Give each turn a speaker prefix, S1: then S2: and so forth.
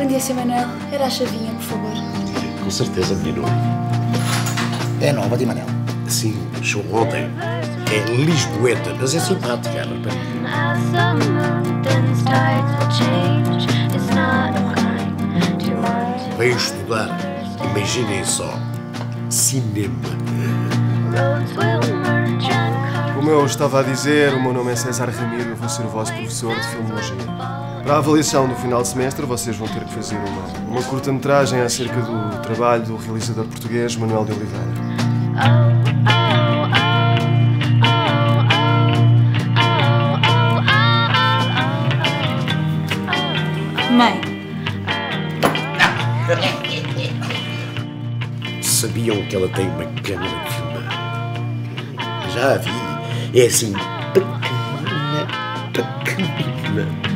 S1: Aprendi a ser Manuel. Era a chavinha, por favor.
S2: Com certeza, menino.
S3: É nova de Manel.
S2: Sim, chegou ontem. É lisboeta, mas é simpática, a rapariga. Veio estudar. Imaginem só. Cinema.
S4: Como eu estava a dizer, o meu nome é César Ramiro e eu vou ser o vosso professor de Filmologia. Para a avaliação do final de semestre, vocês vão ter que fazer uma curta-metragem acerca do trabalho do realizador português Manuel de Oliveira.
S1: Mãe.
S2: Sabiam que ela tem uma câmera de filmar? Já a vi. É assim, pequenina, pequenina.